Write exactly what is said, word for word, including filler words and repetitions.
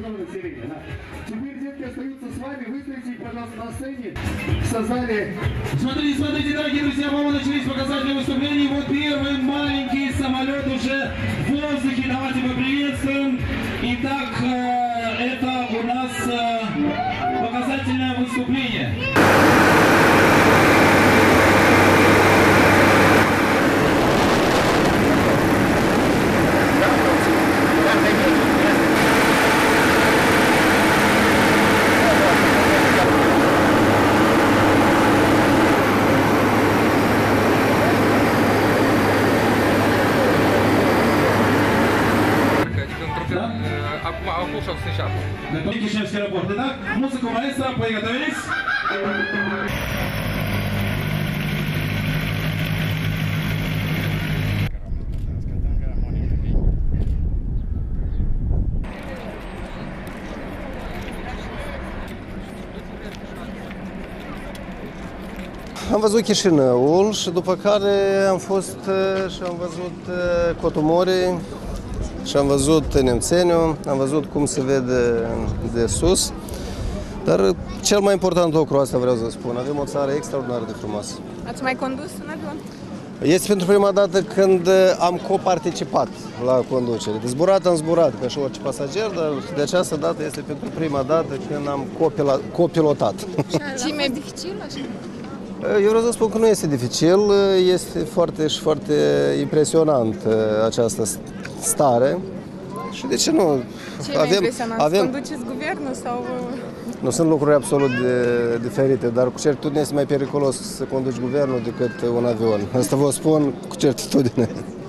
шановне население. Теперь, детки, остаются с вами. Выставите их, пожалуйста, на сцене. Создали... Смотрите, смотрите, дорогие друзья, по-моему, начались показательные выступления. Вот первый маленький самолет уже в воздухе. Давайте поприветствуем. Итак, это у нас показательное выступление. Окушал сейчас. Кишиневский аэропорт. Итак, музыку маэстро, приготовились. Am văzut Chișinăul și după care am fost și am văzut Cotomori și am văzut Nemțeniu, am văzut cum se vede de sus. Dar cel mai important lucru, asta vreau să spun, avem o țară extraordinar de frumoasă. Ați mai condus un avion? Este pentru prima dată când am coparticipat la conducere. De zburat am zburat ca și orice pasager, dar de această dată este pentru prima dată când am copilotat. Și e mai dificil așa? Eu vreau să spun că nu este dificil, este foarte și foarte impresionant această stare. Și de ce nu? Ce e mai impresionant? Avem... Conduceți guvernul sau... Nu, sunt lucruri absolut de, diferite, dar cu certitudine este mai periculos să conduci guvernul decât un avion. Asta vă spun cu certitudine.